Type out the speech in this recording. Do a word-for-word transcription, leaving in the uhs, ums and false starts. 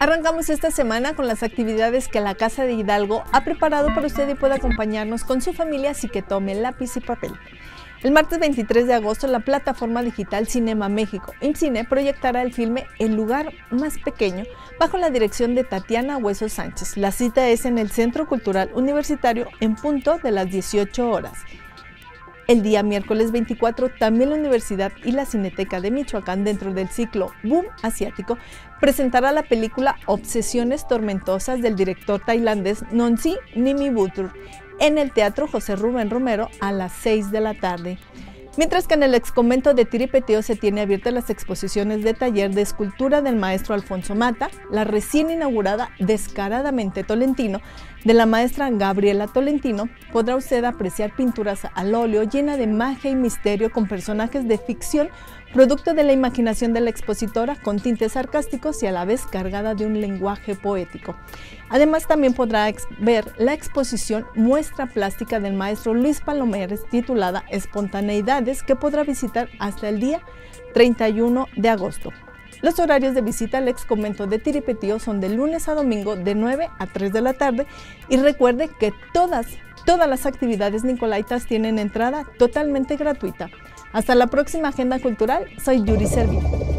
Arrancamos esta semana con las actividades que la Casa de Hidalgo ha preparado para usted y pueda acompañarnos con su familia, así que tome lápiz y papel. El martes veintitrés de agosto, la plataforma digital Cinema México, IMCINE, proyectará el filme El lugar más pequeño, bajo la dirección de Tatiana Hueso Sánchez. La cita es en el Centro Cultural Universitario en punto de las dieciocho horas. El día miércoles veinticuatro, también la Universidad y la Cineteca de Michoacán, dentro del ciclo Boom Asiático, presentará la película Obsesiones Tormentosas del director tailandés Nongsi Nimibutur en el Teatro José Rubén Romero a las seis de la tarde. Mientras que en el exconvento de Tiripetío se tiene abiertas las exposiciones de taller de escultura del maestro Alfonso Mata, la recién inaugurada Descaradamente Tolentino de la maestra Gabriela Tolentino. Podrá usted apreciar pinturas al óleo llena de magia y misterio con personajes de ficción, producto de la imaginación de la expositora, con tintes sarcásticos y a la vez cargada de un lenguaje poético. Además, también podrá ver la exposición Muestra Plástica del maestro Luis Palomares, titulada Espontaneidades, que podrá visitar hasta el día treinta y uno de agosto. Los horarios de visita al exconvento de Tiripetío son de lunes a domingo de nueve a tres de la tarde, y recuerde que todas, todas las actividades nicolaitas tienen entrada totalmente gratuita. Hasta la próxima Agenda Cultural, soy Yuri Servín.